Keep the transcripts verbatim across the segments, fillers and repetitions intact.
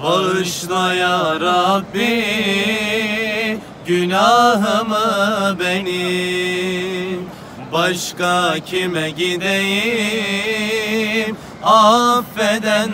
Bağışla ya Rabbi günahımı benim. Başka kime gideyim, affeden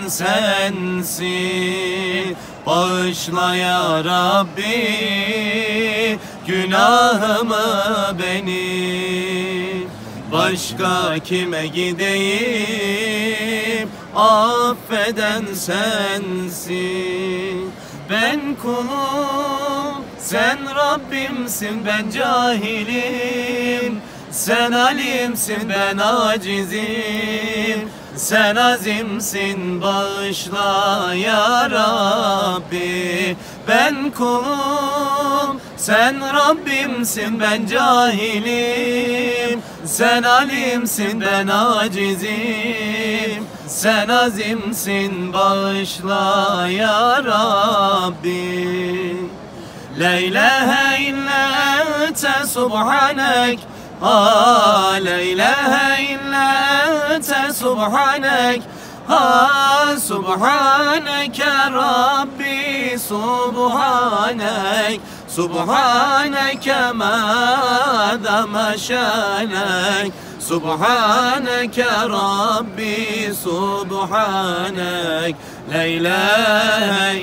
sensin. Bağışla ya Rabbi günahımı benim. Başka kime gideyim, affeden sensin. Ben kulum, sen Rabbimsin, ben cahilim. Sen alimsin, ben acizim. Sen azimsin, bağışla ya Rabbi. Ben kulum, sen Rabbimsin, ben cahilim. Sen alimsin, ben acizim. Sen azimsin, bağışla ya Rabbi. La ilahe illa ente subhanek. Ha, la ilahe illa ente subhanek. Ha, subhaneke Rabbi, subhanek. Subhaneke ma dama şanek. Subhaneke Rabbi, subhanek. La ilahe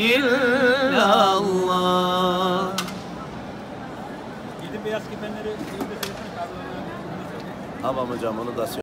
illallah. Gidin beyaz kefenleri. Tamam hocam, onu da söyle.